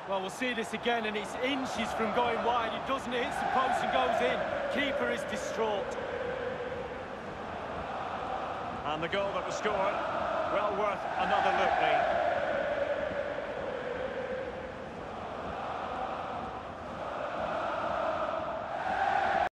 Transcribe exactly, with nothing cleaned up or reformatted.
Well, we'll see this again, and it's inches from going wide. It doesn't, it hits the post and goes in. Keeper is distraught. And the goal that was scored, well worth another look, Lee.